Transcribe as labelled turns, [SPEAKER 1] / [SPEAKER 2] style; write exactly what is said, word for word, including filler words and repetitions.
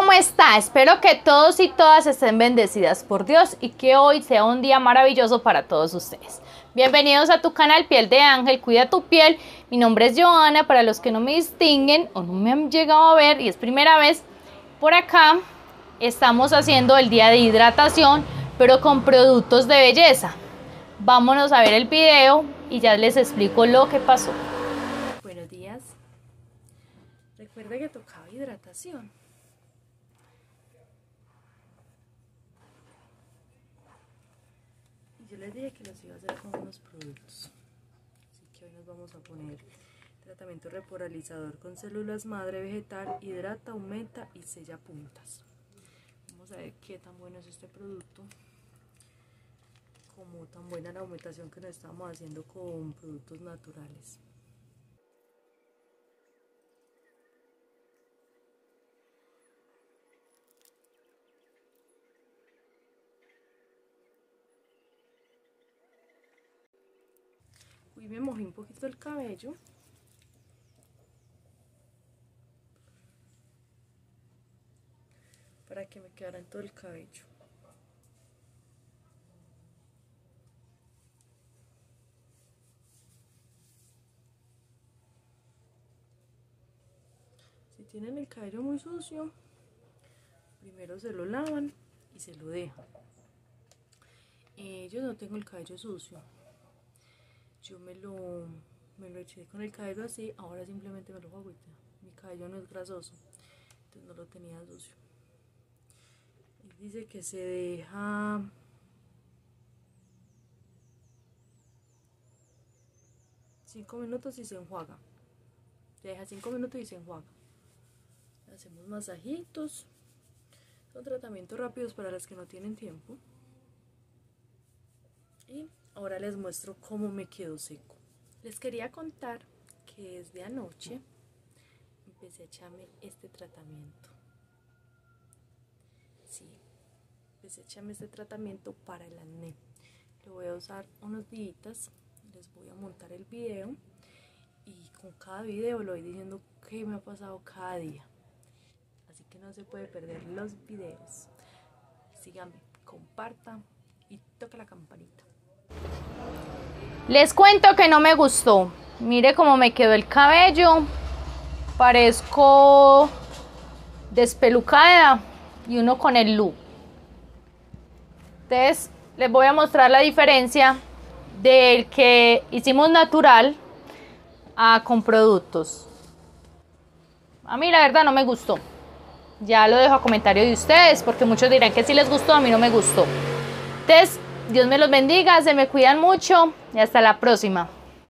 [SPEAKER 1] ¿cómo está? Espero que todos y todas estén bendecidas por Dios y que hoy sea un día maravilloso para todos ustedes. Bienvenidos a tu canal Piel de Ángel, cuida tu piel. Mi nombre es Joana, para los que no me distinguen o no me han llegado a ver y es primera vez por acá, estamos haciendo el día de hidratación, pero con productos de belleza. Vámonos a ver el video y ya les explico lo que pasó.
[SPEAKER 2] Buenos días. Recuerda que tocaba hidratación. Y yo les dije que los iba a hacer con unos productos. Así que hoy nos vamos a poner tratamiento repolarizador con células madre vegetal, hidrata, aumenta y sella puntas. Vamos a ver qué tan bueno es este producto, como tan buena la aumentación que nos estamos haciendo con productos naturales. Hoy me mojé un poquito el cabello para que me quedara en todo el cabello. Si tienen el cabello muy sucio, primero se lo lavan y se lo dejan. Eh, yo no tengo el cabello sucio. Yo me lo, me lo eché con el cabello así, ahora simplemente me lo hago agüita. Mi cabello no es grasoso, entonces no lo tenía sucio. Y dice que se deja cinco minutos y se enjuaga. Se deja cinco minutos y se enjuaga. Hacemos masajitos. Son tratamientos rápidos para las que no tienen tiempo. Y ahora les muestro cómo me quedó seco. Les quería contar que desde anoche empecé a echarme este tratamiento. Sí, empecé a echarme este tratamiento para el acné. Lo voy a usar unos días. Les voy a montar el video y con cada video lo voy diciendo qué me ha pasado cada día. Así que no se puede perder los videos. Síganme, compartan y toca la campanita.
[SPEAKER 1] Les cuento que no me gustó. Mire cómo me quedó el cabello. Parezco despelucada y uno con el look. Entonces les voy a mostrar la diferencia del que hicimos natural a con productos. A mí la verdad no me gustó. Ya lo dejo a comentario de ustedes, porque muchos dirán que sí les gustó, a mí no me gustó. Entonces, Dios me los bendiga, se me cuidan mucho y hasta la próxima.